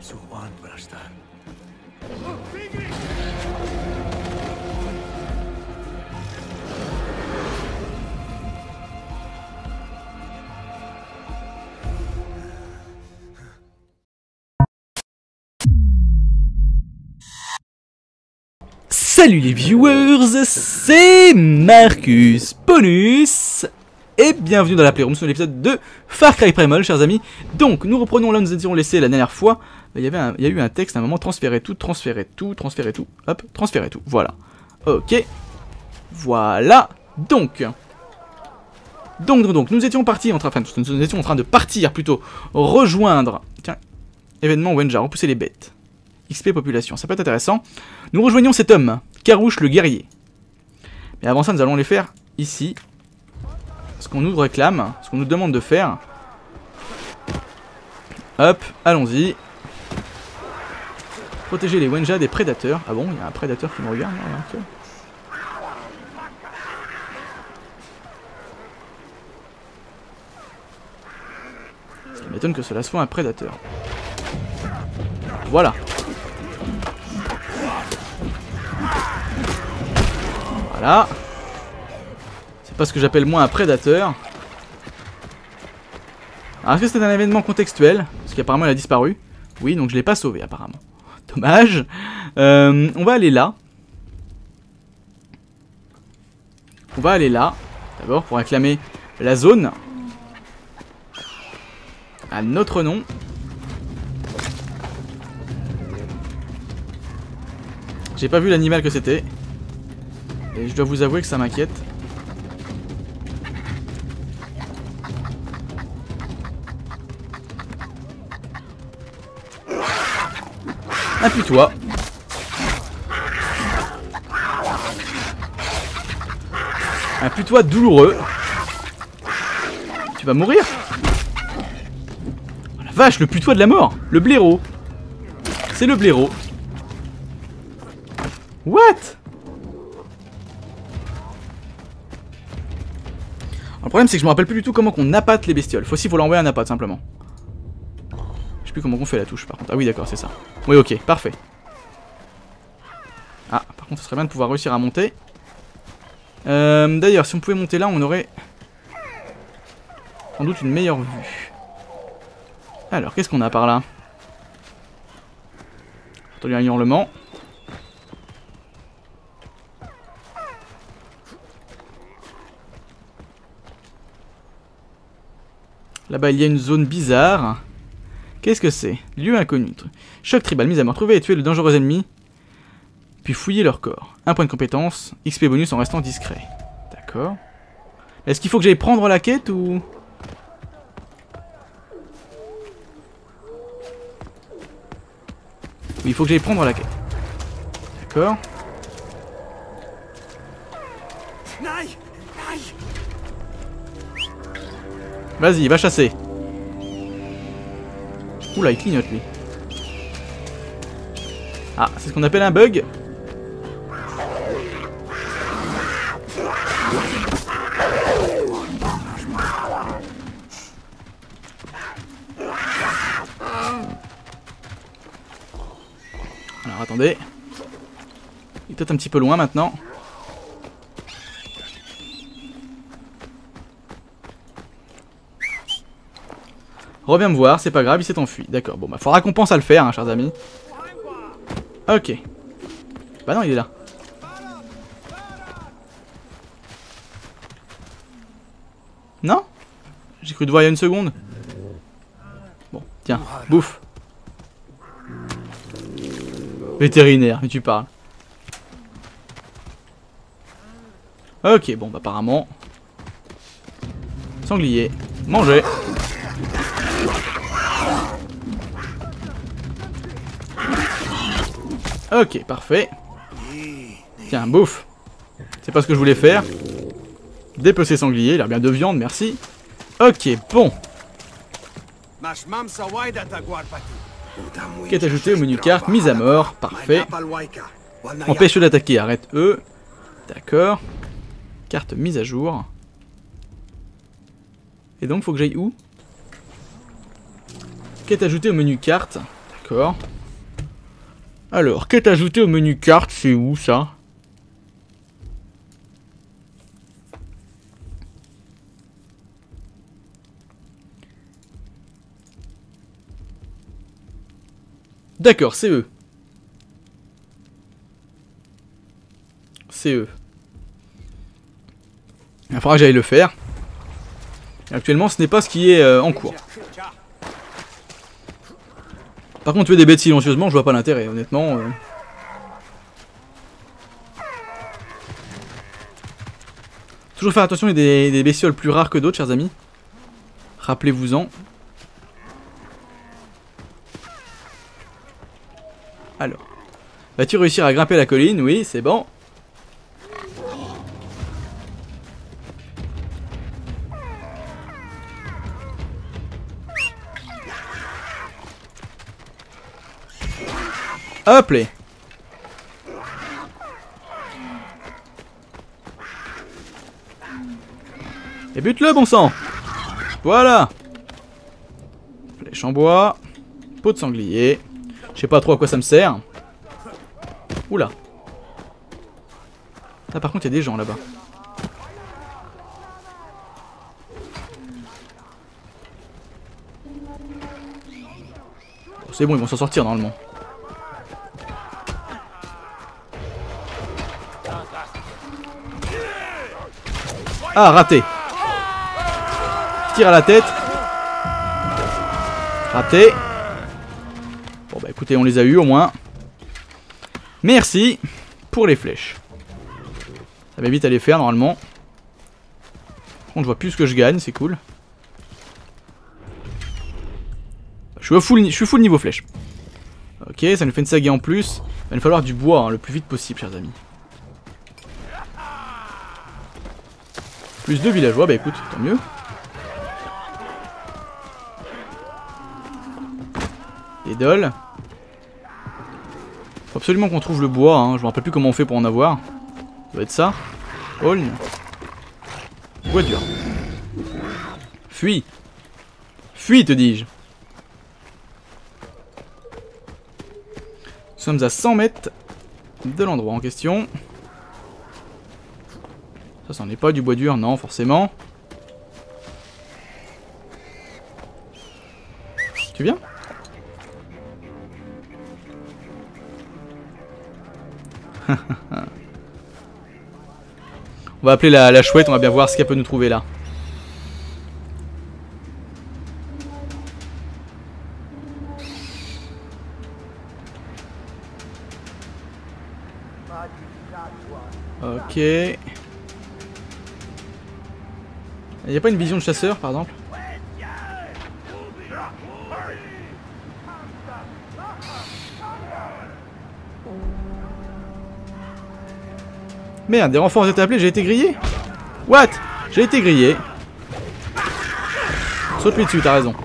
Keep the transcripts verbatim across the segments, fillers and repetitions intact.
Salut les viewers, c'est Marcus Bonus et bienvenue dans la Playroom sur l'épisode de Far Cry Primal, chers amis. Donc nous reprenons là où nous étions laissés la dernière fois. Il y avait un, il y a eu un texte à un moment, transférer tout, transférer tout, transférer tout, hop, transférer tout, voilà. Ok, voilà, donc... Donc, donc, donc, nous étions partis, en train, enfin, nous étions en train de partir plutôt, rejoindre, tiens, événement Wenja, repousser les bêtes. X P population, ça peut être intéressant. Nous rejoignons cet homme, Carouche le guerrier. Mais avant ça, nous allons les faire ici. Ce qu'on nous réclame, ce qu'on nous demande de faire. Hop, allons-y. Protéger les Wenja des prédateurs. Ah bon, il y a un prédateur qui me regarde. Non, okay. Ça m'étonne que cela soit un prédateur. Voilà. Voilà. C'est pas ce que j'appelle moi un prédateur. Alors est-ce que c'est un événement contextuel? Parce qu'apparemment il a disparu. Oui, donc je l'ai pas sauvé apparemment. Dommage. Euh, on va aller là. On va aller là. D'abord pour réclamer la zone. À notre nom. J'ai pas vu l'animal que c'était. Et je dois vous avouer que ça m'inquiète. Appuie-toi. Appuie-toi douloureux. Tu vas mourir. Oh la vache, le putois de la mort. Le blaireau. C'est le blaireau. What? Le problème c'est que je me rappelle plus du tout comment qu'on appâte les bestioles. Faut aussi faut l'envoyer un appât simplement. Je sais plus comment on fait la touche par contre. Ah oui d'accord c'est ça. Oui ok parfait. Ah par contre ce serait bien de pouvoir réussir à monter. Euh, D'ailleurs si on pouvait monter là on aurait sans doute une meilleure vue. Alors qu'est-ce qu'on a par là? J'ai entendu un hurlement. Là-bas, il y a une zone bizarre. Qu'est-ce que c'est? Lieu inconnu. Choc tribal, mise à mort. Trouver et tuer le dangereux ennemi. Puis fouiller leur corps. Un point de compétence. X P bonus en restant discret. D'accord. Est-ce qu'il faut que j'aille prendre la quête ou... Oui, il faut que j'aille prendre la quête. D'accord. Vas-y, va chasser. Oula, il clignote lui. Ah, c'est ce qu'on appelle un bug. Alors attendez. Il est peut-être un petit peu loin maintenant. Reviens me voir, c'est pas grave, il s'est enfui. D'accord, bon bah faudra qu'on pense à le faire, hein, chers amis. Ok. Bah non, il est là. Non? J'ai cru te voir il y a une seconde. Bon, tiens, bouffe. Vétérinaire, mais tu parles. Ok, bon bah apparemment. Sanglier, manger. Ok, parfait. Tiens, bouffe. C'est pas ce que je voulais faire. Dépecer sanglier, il a l'air bien de viande, merci. Ok, bon. Quête ajoutée au menu carte, mise à mort, parfait. Empêche d'attaquer, arrête eux. D'accord. Carte mise à jour. Et donc, faut que j'aille où? Quête ajoutée au menu carte. D'accord. Alors, quête ajoutée au menu carte, c'est où ça? D'accord, c'est eux. C'est eux. Il faudra que j'aille le faire. Actuellement, ce n'est pas ce qui est euh, en cours. Par contre, tuer des bêtes silencieusement, je vois pas l'intérêt, honnêtement. Euh... Toujours faire attention, il y a des, des bestioles plus rares que d'autres, chers amis. Rappelez-vous-en. Alors. Vas-tu réussir à grimper la colline? Oui, c'est bon. Hop les. Et bute-le, bon sang. Voilà. Flèche en bois. Peau de sanglier. Je sais pas trop à quoi ça me sert. Oula. Ah, par contre, il y a des gens là-bas. C'est bon, ils vont s'en sortir normalement. Ah, raté. Tire à la tête. Raté. Bon bah écoutez, on les a eu au moins. Merci pour les flèches. Ça va vite à les faire normalement. Par contre, je vois plus ce que je gagne, c'est cool. Je suis, au full, je suis full niveau flèche. Ok, ça nous fait une saga en plus. Il va nous falloir du bois hein, le plus vite possible, chers amis. Plus deux villageois, bah écoute, tant mieux. Et dol. Faut absolument qu'on trouve le bois, hein. Je me rappelle plus comment on fait pour en avoir. Ça doit être ça. Holn. Bois dur. Fuis. Fuis, te dis-je. Nous sommes à cent mètres de l'endroit en question. Ça, c'en est pas du bois dur, non, forcément. Tu viens? On va appeler la, la chouette, on va bien voir ce qu'elle peut nous trouver là. Ok. Il n'y a pas une vision de chasseur par exemple? Merde, des renforts ont été appelés, j'ai été grillé? What? J'ai été grillé. Saute-lui dessus, t'as raison.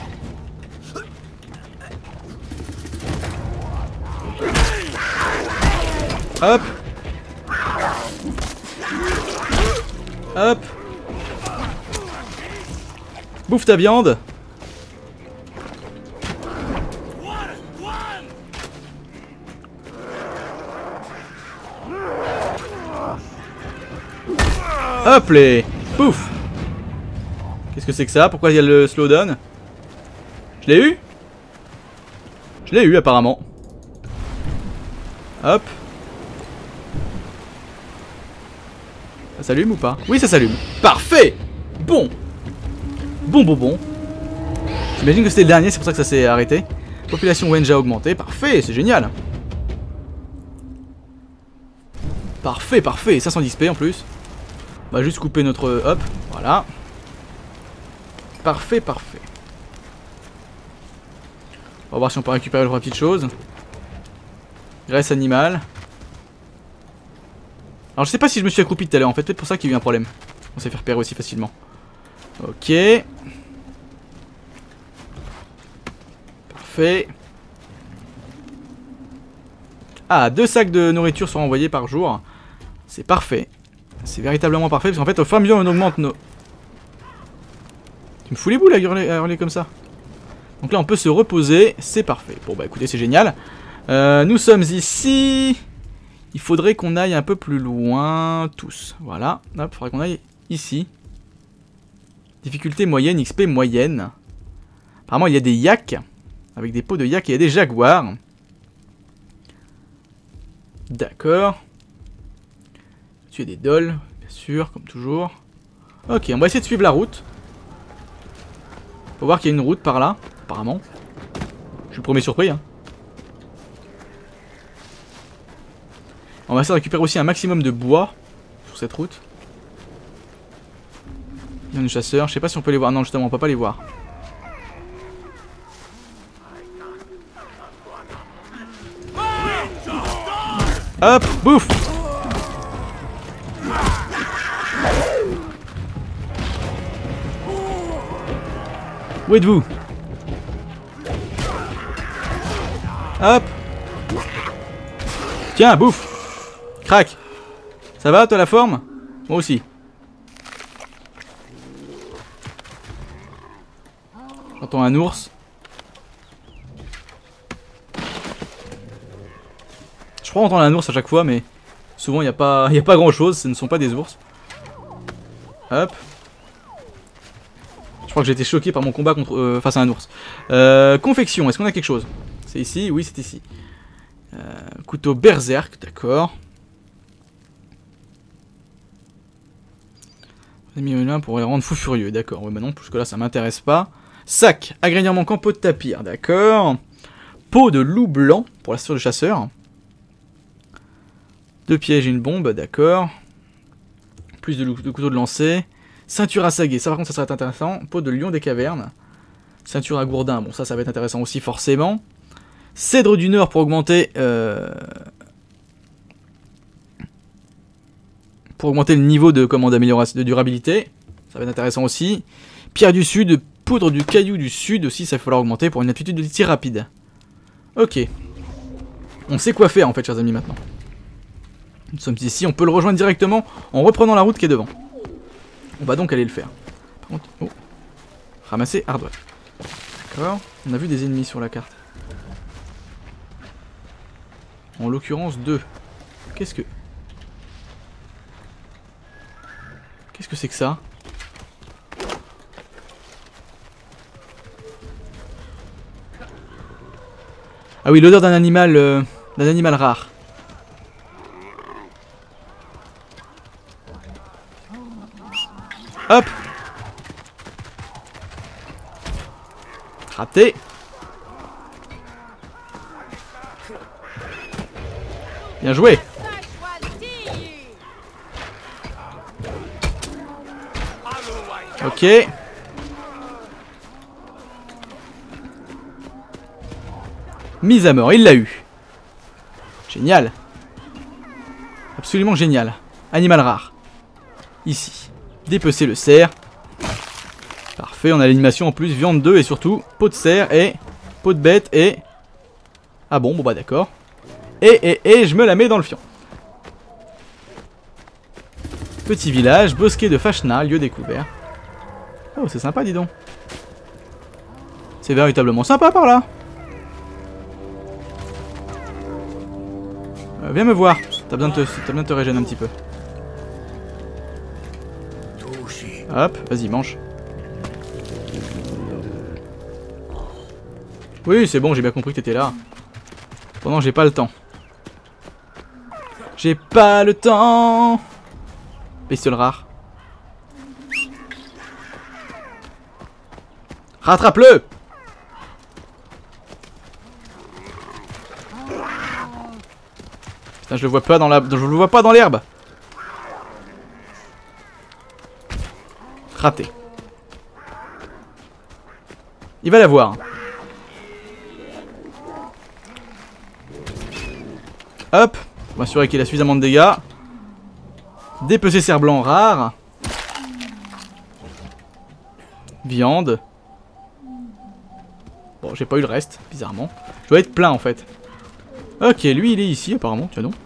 Hop. Hop. Bouffe ta viande. Hop les. Pouf. Qu'est-ce que c'est que ça? Pourquoi il y a le slowdown? Je l'ai eu? Je l'ai eu apparemment. Hop. Ça s'allume ou pas? Oui, ça s'allume. Parfait. Bon. Bon, bon, bon. J'imagine que c'était le dernier, c'est pour ça que ça s'est arrêté. Population Wenja a augmenté. Parfait, c'est génial. Parfait, parfait. cinq cent dix P en plus. On va juste couper notre... Hop, voilà. Parfait, parfait. On va voir si on peut récupérer trois petites choses. Graisse animale. Alors je sais pas si je me suis accroupi tout à l'heure, en fait, peut-être pour ça qu'il y a eu un problème. On s'est fait repérer aussi facilement. Ok. Parfait. Ah, deux sacs de nourriture sont envoyés par jour. C'est parfait. C'est véritablement parfait, parce qu'en fait, au fur et à mesure, on augmente nos... Tu me fous les boules à hurler, à hurler comme ça? Donc là on peut se reposer, c'est parfait. Bon bah écoutez, c'est génial. Euh, nous sommes ici. Il faudrait qu'on aille un peu plus loin, tous. Voilà, hop, il faudrait qu'on aille ici. Difficulté moyenne, X P moyenne. Apparemment il y a des yaks, avec des pots de yak et il y a des jaguars. D'accord. Tuer des dolls, bien sûr, comme toujours. Ok, on va essayer de suivre la route. Faut voir qu'il y a une route par là, apparemment. Je suis le premier surpris, hein. On va essayer de récupérer aussi un maximum de bois sur cette route. Il y a des chasseurs, je sais pas si on peut les voir. Non, justement, on peut pas les voir. Hop, bouffe. Où êtes-vous? Hop. Tiens, bouffe. Crac. Ça va, toi, la forme? Moi aussi. J'entends un ours. Je crois entendre un ours à chaque fois, mais souvent il n'y a pas, y a pas grand chose, ce ne sont pas des ours. Hop. Je crois que j'ai été choqué par mon combat contre, euh, face à un ours. Euh, confection, est-ce qu'on a quelque chose? C'est ici? Oui, c'est ici. Euh, couteau berserk, d'accord. On a mis un pour les rendre fous furieux, d'accord. Ouais, bah non, jusque là ça m'intéresse pas. Sac, ingrédient manquant, peau de tapir, d'accord. Peau de loup blanc pour la ceinture du chasseur. Deux pièges et une bombe, d'accord. Plus de, de couteaux de lancer. Ceinture à saguer, ça par contre ça serait intéressant. Peau de lion des cavernes. Ceinture à gourdin, bon ça ça va être intéressant aussi forcément. Cèdre du Nord pour augmenter euh, pour augmenter le niveau de commande d'amélioration de durabilité. Ça va être intéressant aussi. Pierre du Sud, poudre du caillou du Sud aussi, ça va falloir augmenter pour une aptitude de tir rapide. Ok. On sait quoi faire en fait, chers amis, maintenant. Nous sommes ici, on peut le rejoindre directement en reprenant la route qui est devant. On va donc aller le faire. Par contre, oh. Ramasser hardware. D'accord. On a vu des ennemis sur la carte. En l'occurrence deux. Qu'est-ce que... Qu'est-ce que c'est que ça? Ah oui, l'odeur d'un animal... Euh, d'un animal rare. Hop. Raté. Bien joué. Ok. Mise à mort, il l'a eu. Génial. Absolument génial. Animal rare. Ici. Dépecer le cerf. Parfait, on a l'animation en plus, viande deux et surtout peau de cerf et peau de bête et... Ah bon, bon bah d'accord. Et, et, et je me la mets dans le fion. Petit village, bosquet de Fashna, lieu découvert. Oh, c'est sympa, dis donc. C'est véritablement sympa par là. Euh, viens me voir, t'as besoin, besoin de te régénérer un petit peu. Hop, vas-y, mange. Oui, c'est bon, j'ai bien compris que t'étais là. Pendant j'ai pas le temps. J'ai pas le temps. Bestiole rare. Rattrape-le. Putain, je le vois pas dans la... Je le vois pas dans l'herbe. Raté. Il va l'avoir. Hop. On va assurer qu'il a suffisamment de dégâts. Dépecer cerf blanc rare. Viande. Bon, j'ai pas eu le reste, bizarrement. Je dois être plein en fait. Ok, lui il est ici apparemment, tiens donc.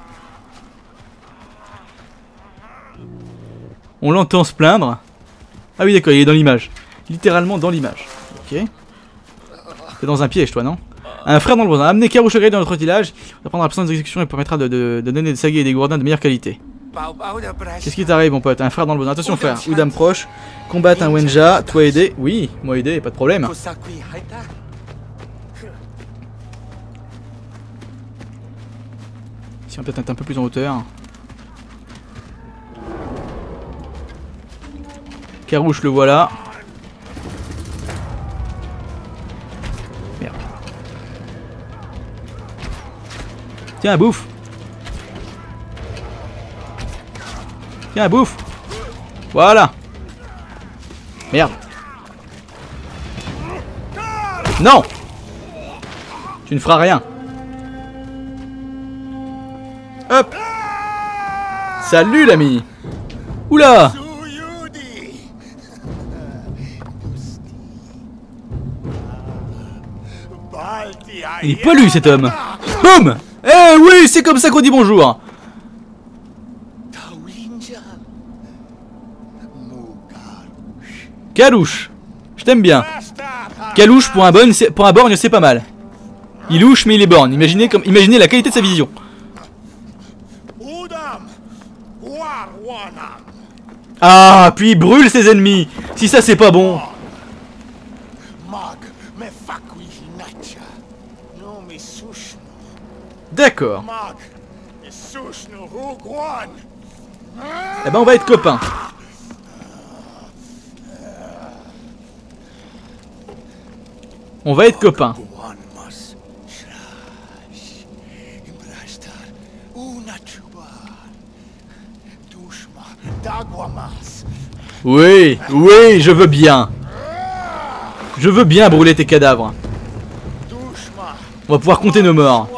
On l'entend se plaindre. Ah oui d'accord, il est dans l'image. Littéralement dans l'image. Ok. T'es dans un piège toi, non? Un frère dans le besoin. Amenez Karouche le guerrier dans notre village. Ça prendra l'absence d'exécution et permettra de, de, de donner des saguets et des gourdins de meilleure qualité. Qu'est-ce qui t'arrive mon pote? Un frère dans le besoin. Attention frère, Udam proche. Combattre un Wenja, toi aider. Oui, moi aider, pas de problème. Si on peut être un peu plus en hauteur. Karouche le voilà. Merde. Tiens, bouffe. Tiens, bouffe. Voilà. Merde. Non. Tu ne feras rien. Hop. Salut l'ami. Oula. Il est poilu cet homme. Boum. Eh oui, c'est comme ça qu'on dit bonjour. Kalouche. Je t'aime bien. Kalouche pour un bon, pour un borgne c'est pas mal. Il louche mais il est borgne. Imaginez, comme, imaginez la qualité de sa vision. Ah, puis il brûle ses ennemis. Si ça c'est pas bon. D'accord. Eh ben on va être copains. On va être copains. Oui, oui, je veux bien. Je veux bien brûler tes cadavres. On va pouvoir compter nos morts.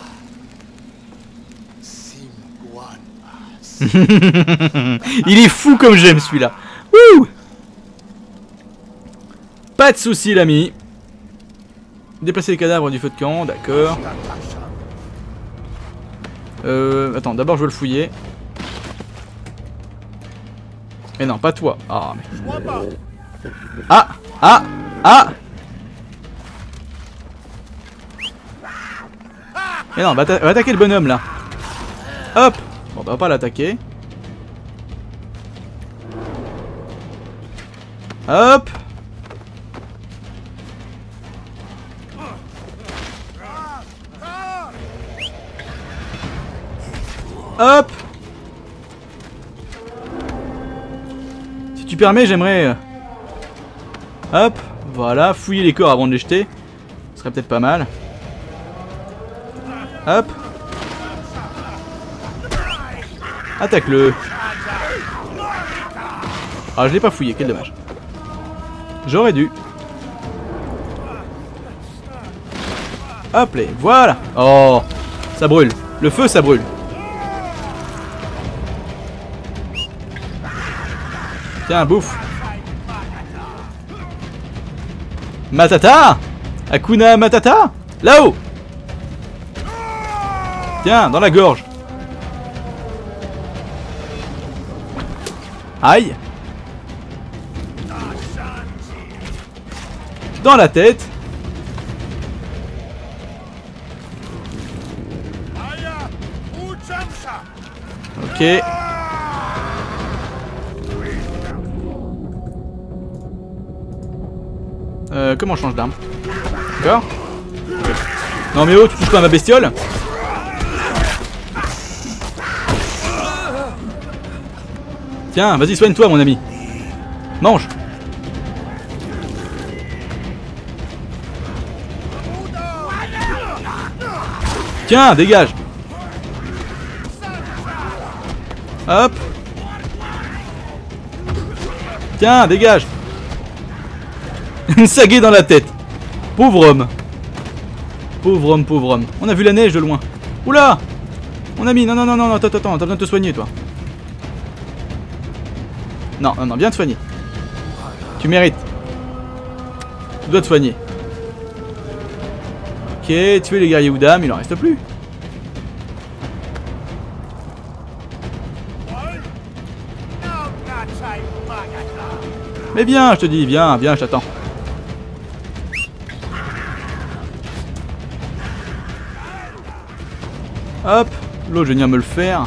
Il est fou comme j'aime celui-là. Wouh. Pas de soucis l'ami. Déplacer les cadavres du feu de camp, d'accord. Euh, attends, d'abord je veux le fouiller. Mais non, pas toi. Ah, mais... Ah, ah, ah. Mais non, on va, on va attaquer le bonhomme là. Hop. Bon, bah, on va pas l'attaquer. Hop. Hop. Si tu permets, j'aimerais... Hop. Voilà, fouiller les corps avant de les jeter. Ce serait peut-être pas mal. Hop. Attaque-le. Ah, je l'ai pas fouillé, quel dommage. J'aurais dû. Hop là, voilà. Oh, ça brûle. Le feu, ça brûle. Tiens, bouffe. Matata. Hakuna Matata. Là-haut. Tiens, dans la gorge. Aïe. Dans la tête. Ok. Euh, comment on change d'arme? D'accord. Non mais oh, tu touches pas à ma bestiole. Tiens, vas-y, soigne-toi mon ami. Mange. Tiens, dégage. Hop. Tiens, dégage. Une saguée dans la tête. Pauvre homme. Pauvre homme, pauvre homme. On a vu la neige de loin. Oula. Mon ami, non, non, non, non, attends, attends, t'as besoin de te soigner, toi. Non, non, non, viens te soigner. Tu mérites. Tu dois te soigner. Ok, tuer les guerriers Udam, il en reste plus. Mais viens, je te dis, viens, viens, je t'attends. Hop, l'autre, je vais venir me le faire.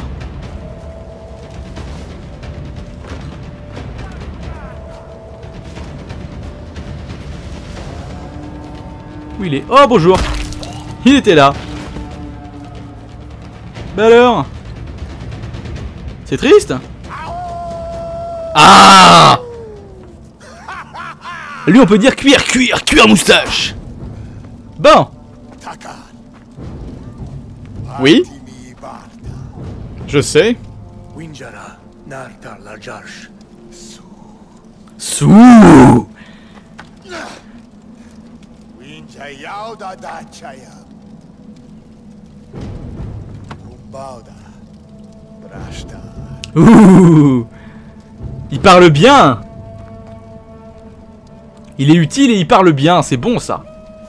Où il est? Oh, bonjour. Il était là. Bah alors? C'est triste? Ah! Lui, on peut dire cuir, cuir, cuir moustache. Bon. Oui? Je sais. Sous. Ouh. Il parle bien. Il est utile et il parle bien, c'est bon ça.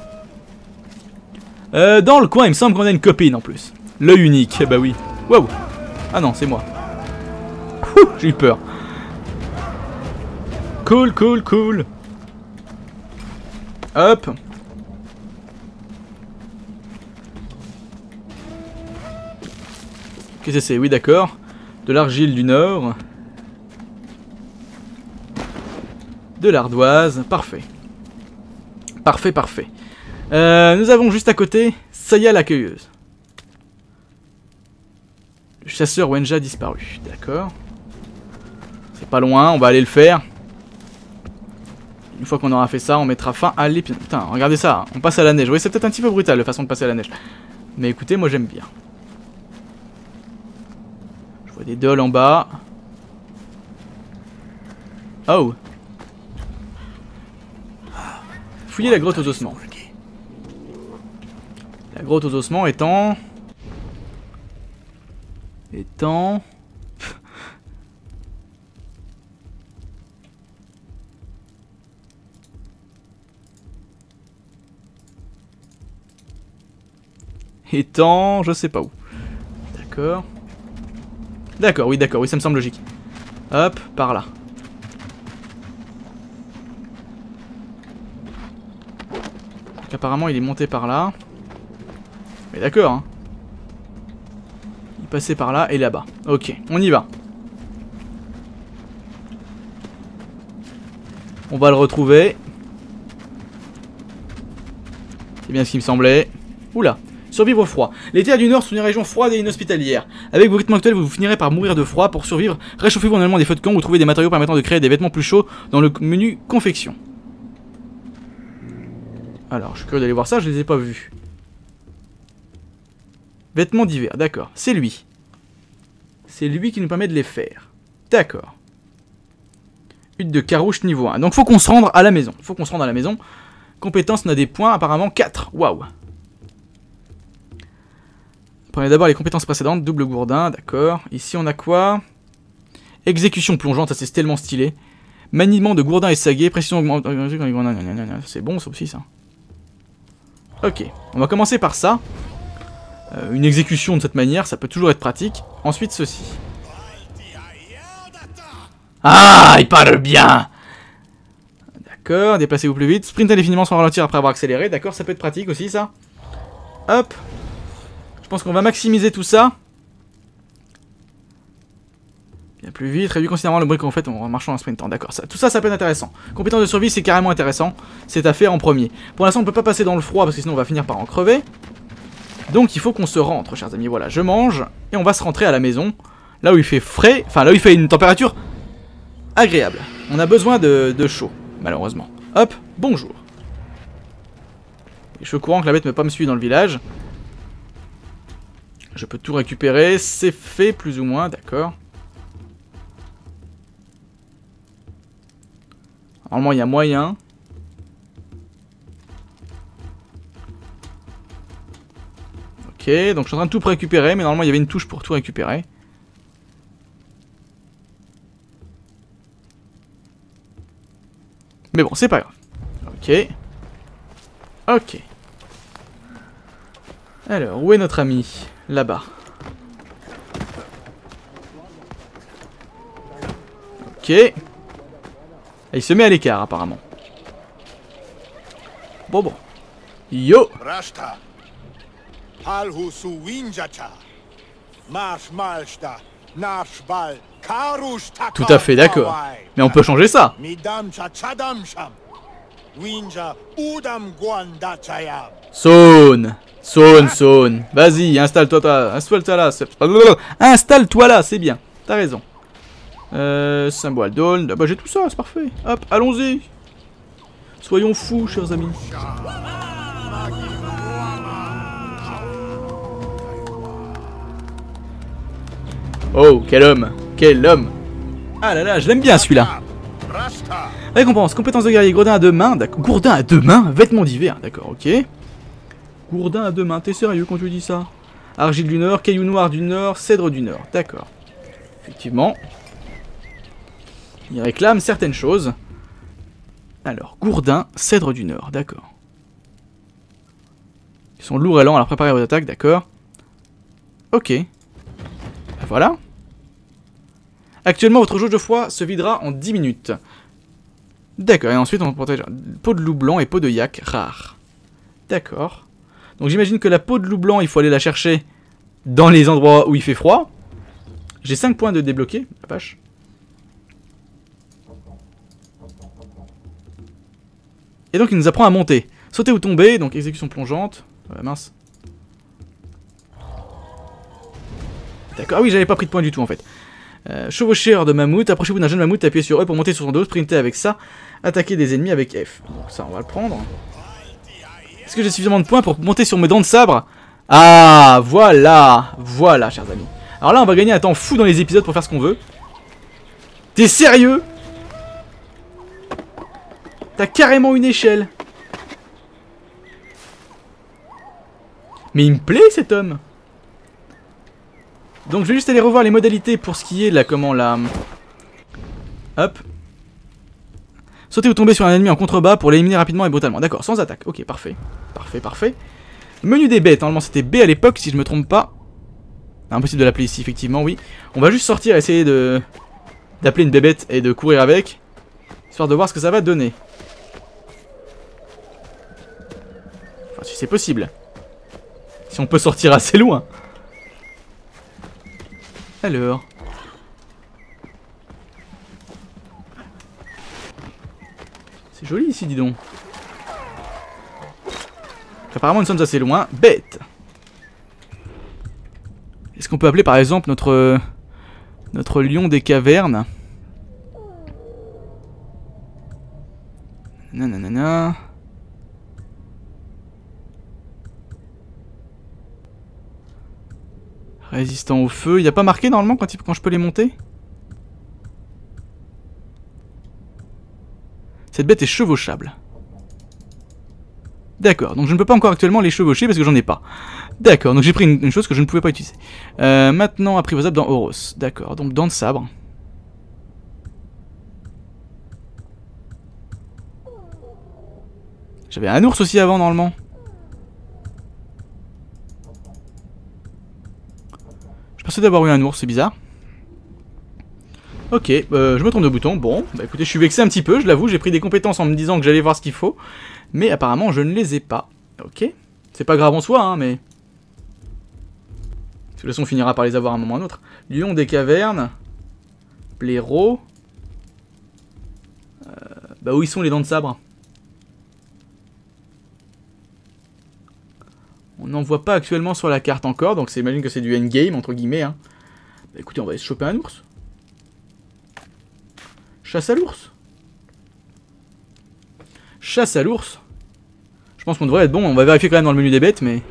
Euh, dans le coin, il me semble qu'on a une copine en plus. L'œil unique, bah oui. Waouh. Ah non, c'est moi. J'ai eu peur. Cool, cool, cool. Hop. Qu'est-ce que c'est? Oui, d'accord. De l'argile du nord. De l'ardoise. Parfait. Parfait, parfait. Euh, nous avons juste à côté Saya l'accueilleuse. Le chasseur Wenja disparu. D'accord. C'est pas loin, on va aller le faire. Une fois qu'on aura fait ça, on mettra fin à l'épisode. Putain, regardez ça, on passe à la neige. Oui, c'est peut-être un petit peu brutal la façon de passer à la neige. Mais écoutez, moi j'aime bien. Je vois des dolls en bas. Oh. Fouiller la grotte aux ossements. La grotte aux ossements étant... Étant... Étant... Je sais pas où. D'accord. D'accord, oui, d'accord, oui, ça me semble logique. Hop, par là. Donc, apparemment, il est monté par là. Mais d'accord, hein. Il passait par là et là-bas. Ok, on y va. On va le retrouver. C'est bien ce qui me semblait. Oula. Survivre au froid. Les terres du Nord sont une région froide et inhospitalière. Avec vos rythmes actuels, vous finirez par mourir de froid. Pour survivre, réchauffez-vous en allumant des feux de camp ou trouvez des matériaux permettant de créer des vêtements plus chauds dans le menu confection. Alors, je suis curieux d'aller voir ça, je les ai pas vus. Vêtements d'hiver, d'accord. C'est lui. C'est lui qui nous permet de les faire. D'accord. Hutte de carouche niveau un. Donc faut qu'on se rende à la maison. Faut qu'on se rende à la maison. Compétences, on a des points, apparemment quatre. Waouh. Prenez d'abord les compétences précédentes. Double gourdin, d'accord. Ici on a quoi? Exécution plongeante, ça c'est tellement stylé. Maniement de gourdin et saguet. Précision augmentée. C'est bon ça aussi ça. Ok, on va commencer par ça. Euh, une exécution de cette manière, ça peut toujours être pratique. Ensuite ceci. Ah, il parle bien. D'accord, déplacez-vous plus vite. Sprint indéfiniment sans ralentir après avoir accéléré. D'accord, ça peut être pratique aussi ça. Hop. Je pense qu'on va maximiser tout ça. Bien plus vite, réduit considérablement le bruit qu'on fait en marchant en sprintant. D'accord, ça, tout ça, ça peut être intéressant. Compétence de survie, c'est carrément intéressant. C'est à faire en premier. Pour l'instant, on ne peut pas passer dans le froid parce que sinon on va finir par en crever. Donc il faut qu'on se rentre, chers amis. Voilà, je mange et on va se rentrer à la maison. Là où il fait frais, enfin là où il fait une température agréable. On a besoin de, de chaud, malheureusement. Hop, bonjour. Et je suis au courant que la bête ne peut pas me suivre dans le village. Je peux tout récupérer, c'est fait plus ou moins, d'accord. Normalement il y a moyen. Ok, donc je suis en train de tout récupérer, mais normalement il y avait une touche pour tout récupérer. Mais bon, c'est pas grave. Ok. Ok. Alors, où est notre ami? Là-bas. Ok. Ah, il se met à l'écart apparemment. Bon bon. Yo. Tout à fait d'accord. Mais on peut changer ça. Saune. Saune, saune. Vas-y, installe-toi là. Installe-toi là. Installe-toi là, c'est bien. T'as raison. Euh, symbole d'Auln. Ah bah j'ai tout ça, c'est parfait. Hop, allons-y. Soyons fous, chers amis. Oh, quel homme. Quel homme. Ah là là, je l'aime bien celui-là. Récompense, compétence de guerrier, gourdin à deux mains. Gourdin à deux mains, vêtements d'hiver. D'accord, ok. Gourdin à deux mains, t'es sérieux quand tu dis ça? Argile du Nord, caillou noir du Nord, cèdre du Nord. D'accord. Effectivement. Il réclame certaines choses. Alors, gourdin, cèdre du Nord, d'accord. Ils sont lourds et lents à leur préparer vos attaques, d'accord. Ok. Ben voilà. Actuellement, votre jauge de foi se videra en dix minutes. D'accord, et ensuite on protège peau de loup blanc et peau de yak rare. D'accord. Donc j'imagine que la peau de loup blanc, il faut aller la chercher dans les endroits où il fait froid. J'ai cinq points de débloquer, la vache. Et donc il nous apprend à monter. Sauter ou tomber, donc exécution plongeante. Ouais, mince. D'accord, ah oui, j'avais pas pris de points du tout en fait. Euh, chevaucheur de mammouth, approchez-vous d'un jeune mammouth, appuyez sur E pour monter sur son dos, sprintez avec ça, attaquer des ennemis avec F. Donc ça, on va le prendre. Est-ce que j'ai suffisamment de points pour monter sur mes dents de sabre? Ah, voilà, voilà, chers amis. Alors là, on va gagner un temps fou dans les épisodes pour faire ce qu'on veut. T'es sérieux? T'as carrément une échelle. Mais il me plaît cet homme. Donc je vais juste aller revoir les modalités pour ce qui est là, comment la... Hop. Sauter ou tomber sur un ennemi en contrebas pour l'éliminer rapidement et brutalement. D'accord, sans attaque. Ok, parfait. Parfait, parfait. Menu des bêtes, normalement c'était B à l'époque si je me trompe pas. Impossible de l'appeler ici, effectivement, oui. On va juste sortir, essayer de... d'appeler une bébête et de courir avec. Histoire de voir ce que ça va donner. Enfin, si c'est possible. Si on peut sortir assez loin. Alors. C'est joli ici, dis donc. Apparemment, nous sommes assez loin. Bête. Est-ce qu'on peut appeler par exemple notre notre lion des cavernes? Nanana. Résistant au feu. Il n'y a pas marqué normalement quand, il, quand je peux les monter? Cette bête est chevauchable. D'accord, donc je ne peux pas encore actuellement les chevaucher parce que j'en ai pas. D'accord, donc j'ai pris une, une chose que je ne pouvais pas utiliser. Euh, maintenant, apprivoisable dans Oros. D'accord, donc dents de sabre. J'avais un ours aussi avant normalement. Je pensais d'avoir eu un ours, c'est bizarre. Ok, euh, je me trompe de bouton. Bon, bah écoutez, je suis vexé un petit peu, je l'avoue. J'ai pris des compétences en me disant que j'allais voir ce qu'il faut. Mais apparemment, je ne les ai pas. Ok. C'est pas grave en soi, hein, mais... De toute façon, on finira par les avoir à un moment ou à un autre. Lion des cavernes. Blaireau. Euh, bah où ils sont les dents de sabre? On n'en voit pas actuellement sur la carte encore, donc c'est imagine que c'est du endgame, entre guillemets. Hein. Bah écoutez, on va aller se choper un ours. Chasse à l'ours. Chasse à l'ours. Je pense qu'on devrait être bon, on va vérifier quand même dans le menu des bêtes, mais...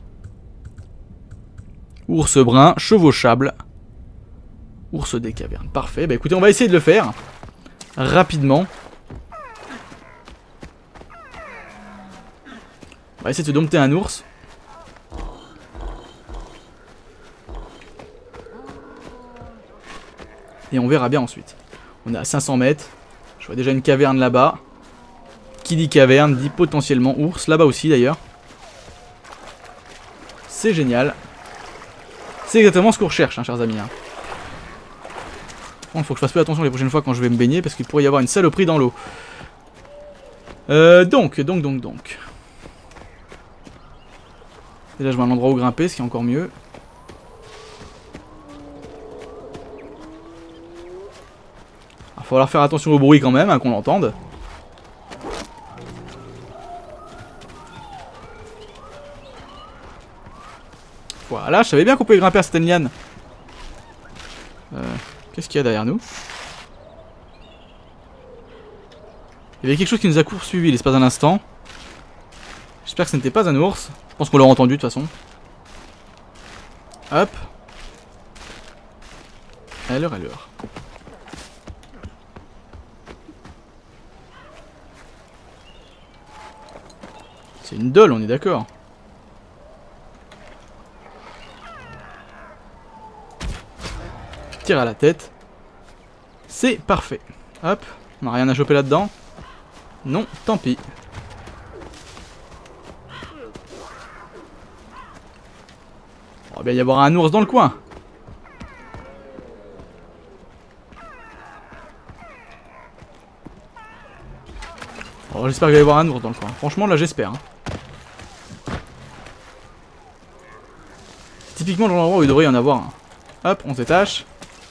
Ours brun, chevauchable. Ours des cavernes, parfait. Bah écoutez, on va essayer de le faire. Rapidement. On va essayer de se dompter un ours. Et on verra bien ensuite. On est à cinq cents mètres. Je vois déjà une caverne là-bas. Qui dit caverne dit potentiellement ours. Là-bas aussi d'ailleurs. C'est génial. C'est exactement ce qu'on recherche, hein, chers amis. Hein. Bon, faut que je fasse plus attention les prochaines fois quand je vais me baigner parce qu'il pourrait y avoir une saloperie dans l'eau. Euh, donc, donc, donc, donc. Déjà, je vois un endroit où grimper, ce qui est encore mieux. Il va falloir faire attention au bruit quand même, hein, qu'on l'entende. Voilà, je savais bien qu'on pouvait grimper à cette liane. Euh, Qu'est-ce qu'il y a derrière nous? Il y avait quelque chose qui nous a poursuivi l'espace d'un instant. J'espère que ce n'était pas un ours. Je pense qu'on l'a entendu de toute façon. Hop. Alors, alors. C'est une dole, on est d'accord. Tire à la tête. C'est parfait. Hop. On n'a rien à choper là-dedans. Non, tant pis. Il va bien y avoir un ours dans le coin. Oh, j'espère qu'il va y avoir un ours dans le coin. Franchement, là, j'espère. Hein. Typiquement, dans l'endroit où il devrait y en avoir un. Hop, on s'étache.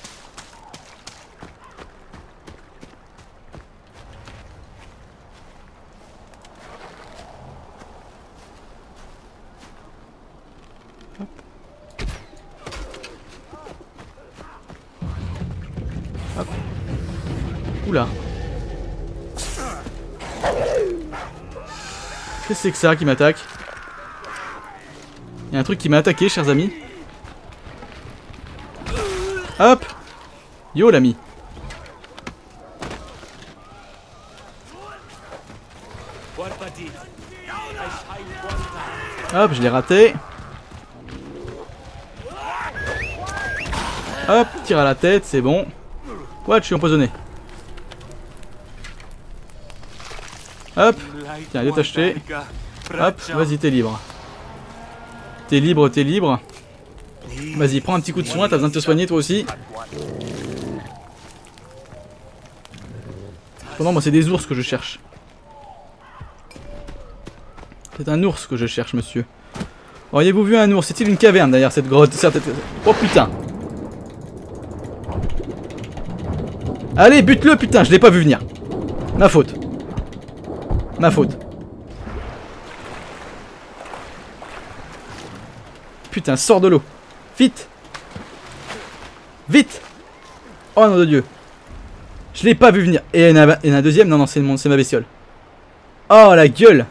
Hop. Oula. Qu'est-ce que c'est que ça qui m'attaque? Il y a un truc qui m'a attaqué, chers amis. Hop. Yo l'ami. Hop, je l'ai raté. Hop, tire à la tête, c'est bon. What, je suis empoisonné. Hop, tiens, détache-toi. Hop, vas-y, t'es libre. T'es libre, t'es libre. Vas-y, prends un petit coup de soin, t'as besoin de te soigner toi aussi. Pendant moi, c'est des ours que je cherche. C'est un ours que je cherche, monsieur. Auriez-vous vu un ours? C'est-il une caverne derrière cette grotte? Oh putain. Allez, bute-le, putain, je l'ai pas vu venir. Ma faute. Ma faute. Putain, sors de l'eau. Vite. Vite. Oh nom de Dieu. Je l'ai pas vu venir. Et il y en a, il y en a un deuxième? Non, non, c'est ma bestiole. Oh, la gueule.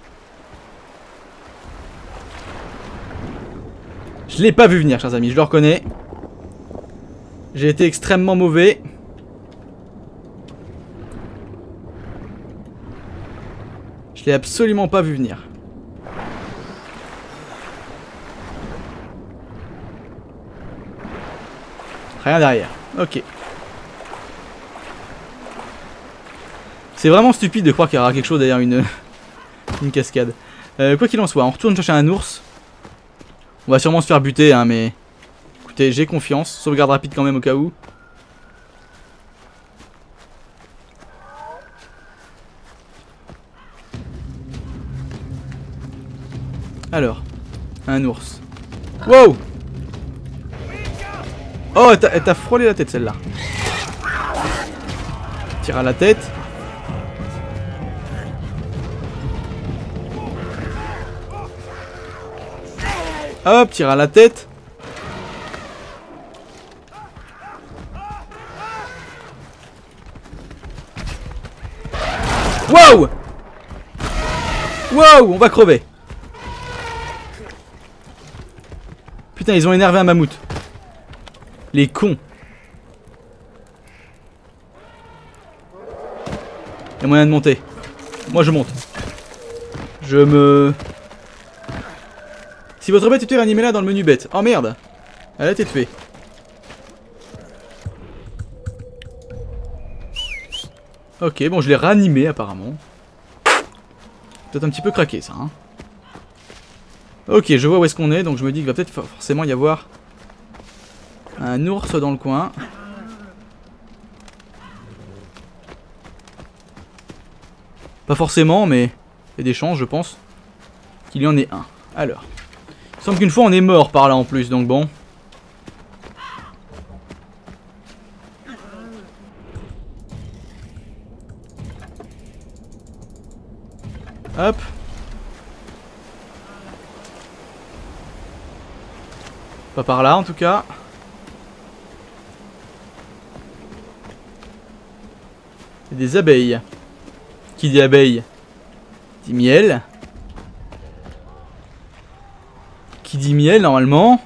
Je l'ai pas vu venir, chers amis, je le reconnais. J'ai été extrêmement mauvais. Je l'ai absolument pas vu venir. Rien derrière. Ok. C'est vraiment stupide de croire qu'il y aura quelque chose derrière une, une cascade. Euh, quoi qu'il en soit, on retourne chercher un ours. On va sûrement se faire buter, hein, mais... Écoutez, j'ai confiance. Sauvegarde rapide quand même au cas où. Alors, un ours. Wow! Oh, elle t'a frôlé la tête celle-là. Tire à la tête. Hop, tire à la tête. Wow! Wow, on va crever. Putain, ils ont énervé un mammouth. Les cons. Il y a moyen de monter. Moi je monte. Je me... Si votre bête est tuée, animez-la dans le menu bête. Oh merde. Elle a été tuée. Ok, bon je l'ai réanimé apparemment. Peut-être un petit peu craqué ça. Hein. Ok, je vois où est-ce qu'on est, donc je me dis qu'il va peut-être forcément y avoir un ours dans le coin. Pas forcément, mais il y a des chances, je pense, qu'il y en ait un. Alors, il semble qu'une fois on est mort par là en plus, donc bon. Hop. Pas par là en tout cas. Il y a des abeilles. Qui dit abeille dit miel. Qui dit miel normalement.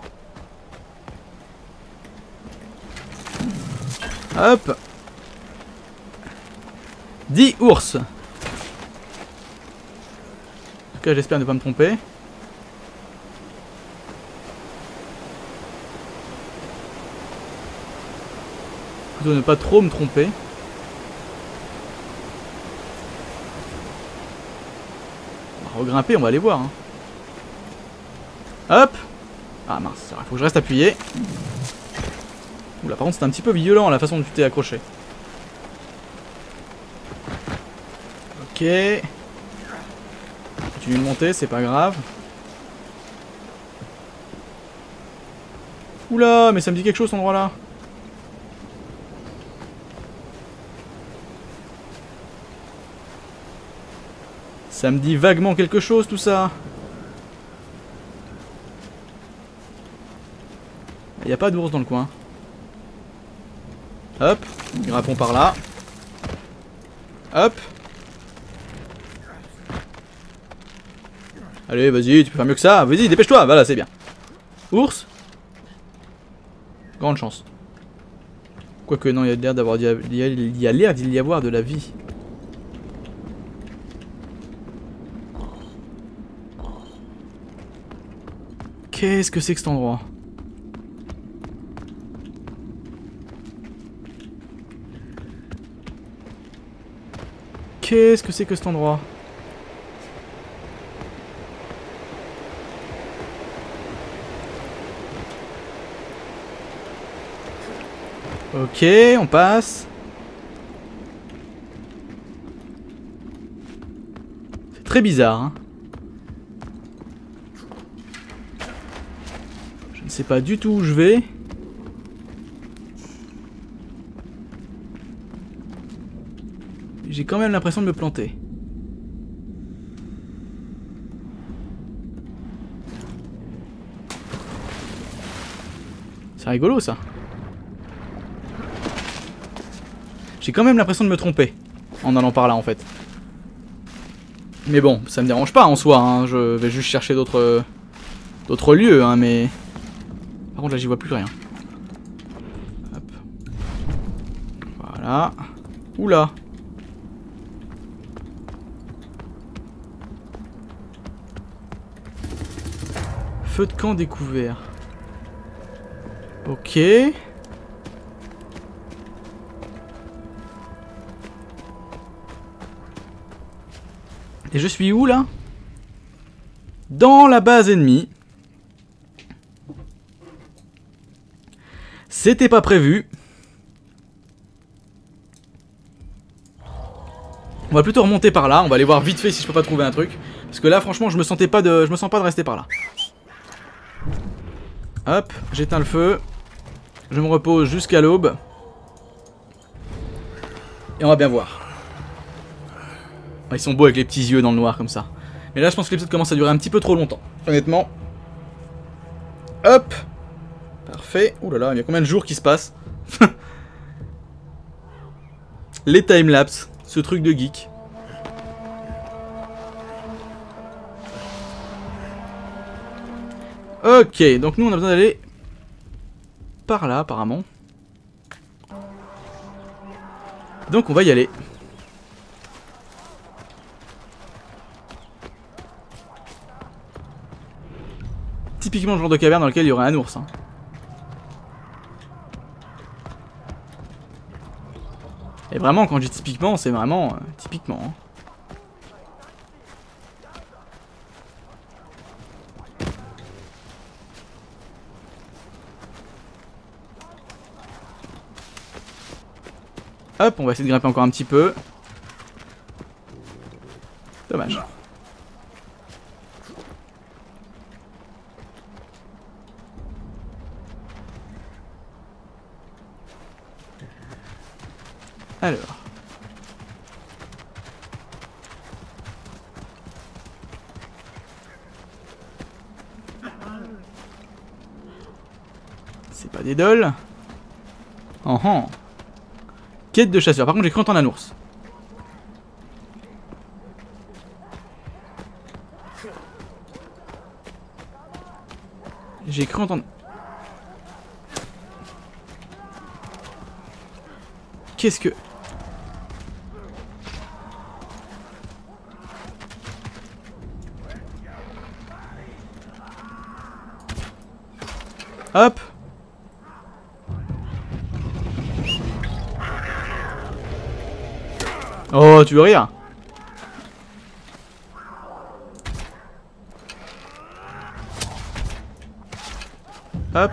Hop. Dit ours. En tout cas j'espère ne pas me tromper. Plutôt ne pas trop me tromper. On va regrimper, on va aller voir. Hein. Hop. Ah mince, il faut que je reste appuyé. Oula, par contre c'était un petit peu violent la façon dont tu t'es accroché. Ok. Continue de monter, c'est pas grave. Oula, mais ça me dit quelque chose cet endroit là. Ça me dit vaguement quelque chose tout ça. Il n'y a pas d'ours dans le coin. Hop, grimpons par là. Hop. Allez, vas-y, tu peux faire mieux que ça. Vas-y, dépêche-toi. Voilà, c'est bien. Ours. Grande chance. Quoique non, il y a l'air d'avoir, il y a l'air d'y avoir de la vie. Qu'est-ce que c'est que cet endroit? Qu'est-ce que c'est que cet endroit? Ok, on passe. C'est très bizarre, hein. Je ne sais pas du tout où je vais. J'ai quand même l'impression de me planter. C'est rigolo ça. J'ai quand même l'impression de me tromper en allant par là en fait. Mais bon, ça me dérange pas en soi, hein. Je vais juste chercher d'autres d'autres lieux, hein, mais... Par contre là j'y vois plus rien. Hop. Voilà. Oula. Feu de camp découvert. Ok. Et je suis où là? Dans la base ennemie. C'était pas prévu. On va plutôt remonter par là. On va aller voir vite fait si je peux pas trouver un truc. Parce que là franchement je me sentais pas de. Je me sens pas de rester par là. Hop, j'éteins le feu. Je me repose jusqu'à l'aube. Et on va bien voir. Ils sont beaux avec les petits yeux dans le noir comme ça. Mais là je pense que l'épisode commence à durer un petit peu trop longtemps. Honnêtement. Hop. Parfait. Ouh là là, il y a combien de jours qui se passent? Les timelapses. Ce truc de geek. Ok, donc nous on a besoin d'aller par là apparemment. Donc on va y aller. Typiquement le genre de caverne dans lequel il y aurait un ours. Hein. Et vraiment quand je dis typiquement, c'est vraiment euh, typiquement. Hein. Hop, on va essayer de grimper encore un petit peu. Dommage. Alors. C'est pas des dolls. Oh oh. Quête de chasseur. Par contre, j'ai cru entendre un ours. J'ai cru entendre... Qu'est-ce que... Hop. Oh, tu veux rire? Hop.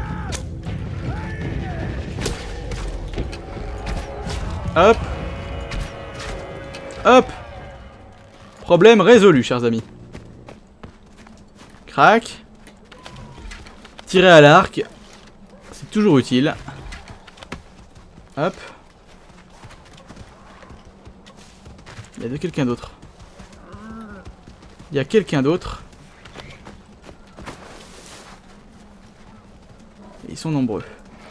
Hop. Hop. Problème résolu, chers amis. Crac. Tirer à l'arc. C'est toujours utile. Hop. Il y a de quelqu'un d'autre. Il y a quelqu'un d'autre. Ils sont nombreux.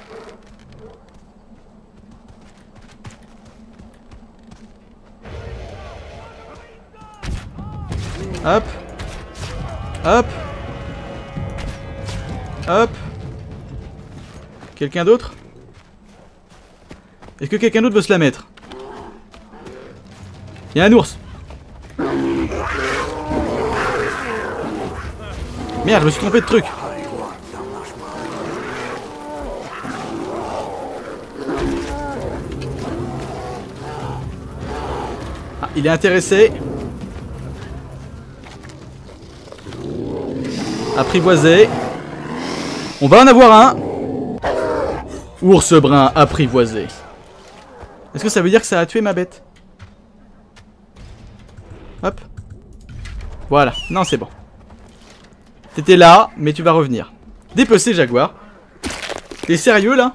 Hop. Hop. Hop. Quelqu'un d'autre? Est-ce que quelqu'un d'autre veut se la mettre? Il y a un ours. Merde, je me suis trompé de truc. Ah, il est intéressé. Apprivoisé. On va en avoir un. Ours brun apprivoisé. Est-ce que ça veut dire que ça a tué ma bête? Hop. Voilà. Non, c'est bon. T'étais là, mais tu vas revenir. Dépecé, Jaguar. T'es sérieux, là?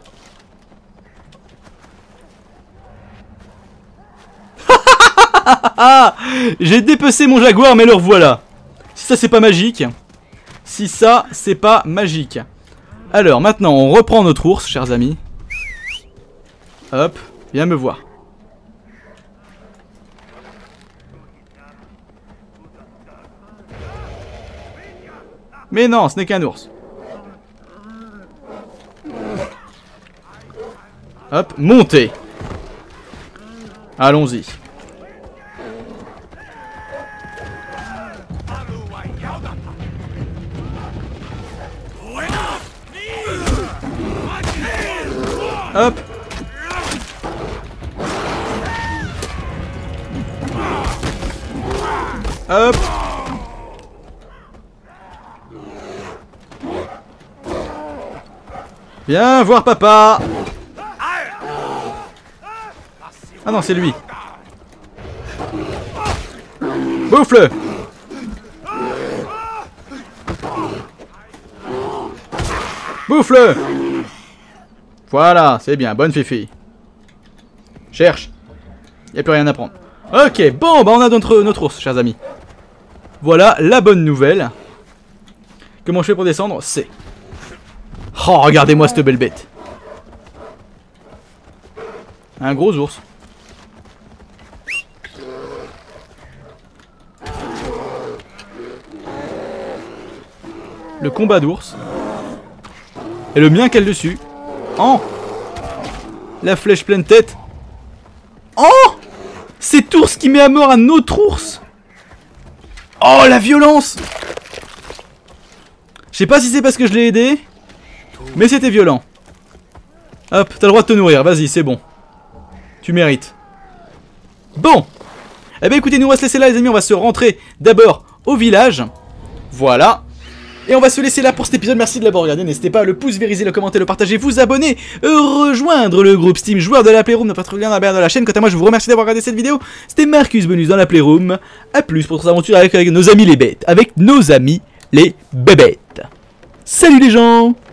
J'ai dépecé mon Jaguar, mais le revoilà. Si ça, c'est pas magique. Si ça, c'est pas magique. Alors, maintenant, on reprend notre ours, chers amis. Hop. Viens me voir. Mais non, ce n'est qu'un ours. Hop, montez. Allons-y. Hop. Hop. Viens voir papa. Ah non, c'est lui. Bouffe-le. Bouffe-le. Voilà, c'est bien, bonne fifi. Cherche. Y'a plus rien à prendre. Ok, bon, bah on a notre, notre ours, chers amis. Voilà la bonne nouvelle. Comment je fais pour descendre? C'est... Oh, regardez-moi cette belle bête. Un gros ours. Le combat d'ours. Et le mien cale dessus. Oh! La flèche pleine tête. Oh! C'est ours qui met à mort un autre ours. Oh, la violence! Je sais pas si c'est parce que je l'ai aidé, mais c'était violent. Hop, t'as le droit de te nourrir, vas-y, c'est bon. Tu mérites. Bon. Eh bien écoutez, nous on va se laisser là les amis, on va se rentrer d'abord au village. Voilà. Et on va se laisser là pour cet épisode, merci de l'avoir regardé, n'hésitez pas à le pouce vériser, le commenter, le partager, vous abonner, rejoindre le groupe Steam joueur de la Playroom, notre lien dans la barre de la chaîne. Quant à moi je vous remercie d'avoir regardé cette vidéo, c'était Marcus Bonus dans la Playroom, à plus pour notre aventure avec, avec nos amis les bêtes, avec nos amis les bébêtes. Salut les gens!